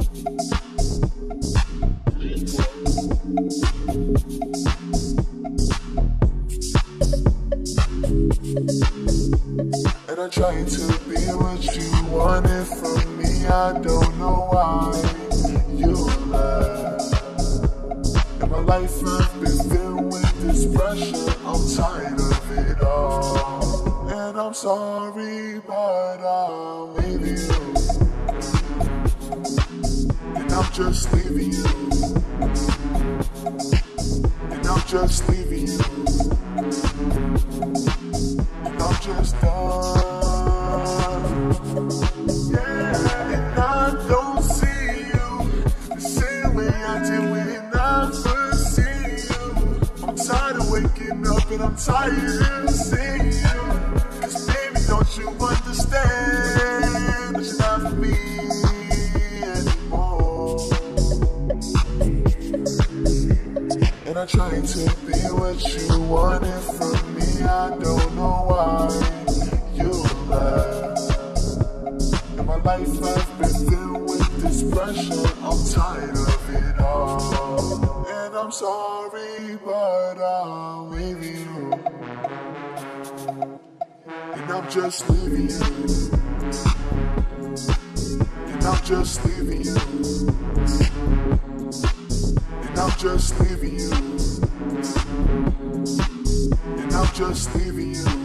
And I tried to be what you wanted from me. I don't know why you left. And my life has been filled with this pressure. I'm tired of it all. And I'm sorry, but I'm leaving you. And I'm just leaving you. And I'm just leaving you. And I'm just done. Yeah, and I don't see you the same way I did when I first see you. I'm tired of waking up and I'm tired of seeing you. Cause baby, don't you understand that you're not for me anymore. And I tried to be what you wanted from me. I don't know why you left. And my life has been filled with this pressure. I'm tired of it all. And I'm sorry, but I'm leaving you. And I'm just leaving you. And I'm just leaving you. And I'm just leaving you. And I'm just leaving you.